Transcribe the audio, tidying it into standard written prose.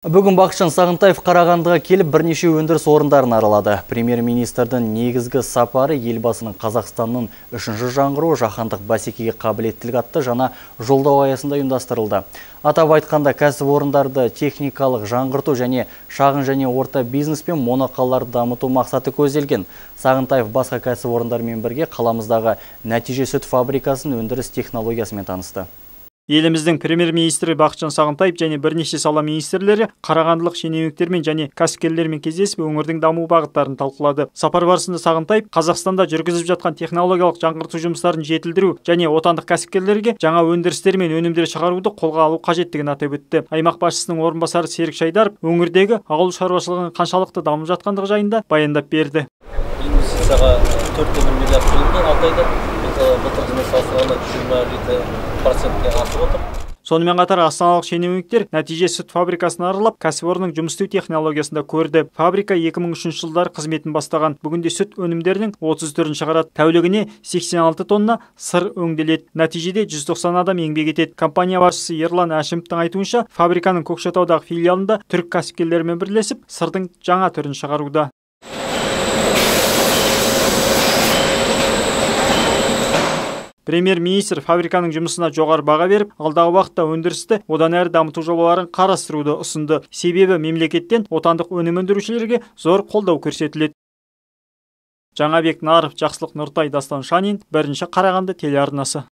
Бүгін Бақытжан Сағынтаев Қарағандыға келіп бірнеше өндіріс орындарын аралады. Премьер-министрдің негізгі сапары елбасының Қазақстанның үшінші жаңғыруы жаһандық бәсекеге қабілеттілік атты жаңа жолдау аясында ұйымдастырылды. Атап айтқанда кәсіпорындарды техникалық жаңғырту және шағын және орта бизнес пен моноқалаларды дамыту мақсаты көзделген. Сағынтаев басқа кәсіпорындармен бірге қаламыздағы нәтиже сүт фабрикасын өндіріс технологиясымен танысты. Еліміздің премьер-министрі Бақытжан Сағынтаев және бірнеше сала министрлері қарағандылық шенеуніктермен және кәсіпкерлермен кездесіп, өңірдің даму бағыттарын талқылады. Сапар барысында Сағынтаев Қазақстанда жүргізіп жатқан технологиялық жаңғырту жұмыстарын жетілдіру және отандық кәсіпкерлерге жаңа өндірістер мен өнімдер шығаруды қолға алу қажеттігін атап өтті. Аймақ басшысының орынбасары Серік Шайдаров өңірдегі ауыл шаруашылығының қаншалықты дамып жатқандығы жайында баяндап берді. Инвестицияға 4 миллиард бөлінді 6 айда. Былтыр жылмен салыстырғанда 27%-ке асып отыр. Сонымен қатар астаналық шенеуніктер нәтиже сүт фабрикасын аралап, кәсіпорынның жұмыс істеу технологиясында көрді. Фабрика 2003 жылдары қызметін бастаған. Бүгінде сүт өнімдерінің 30 түрін шығарады. Тәулігіне 86 тонна сыр өңделеді. Нәтижеде 190 адам еңбек етеді. Компания басшысы Ерлан Әшімовтың айтуынша, фабриканың Көкшетаудағы филиалында түрік кәсіпкерлерімен бірлесіп, сырдың жаңа түрін шығаруда. Премьер-министр фабриканың жұмысына жоғары баға беріп, алдағы уақытта өндірісті одан әрі дамыту жобаларын қарастыруды ұсынды. Себебі мемлекеттен отандық өнім өндірушілерге зор қолдау көрсетіледі. Жаңабек Наров, Жақсылық Нұртай, Дастан Шанин, бірінші Қарағанды телеарнасы.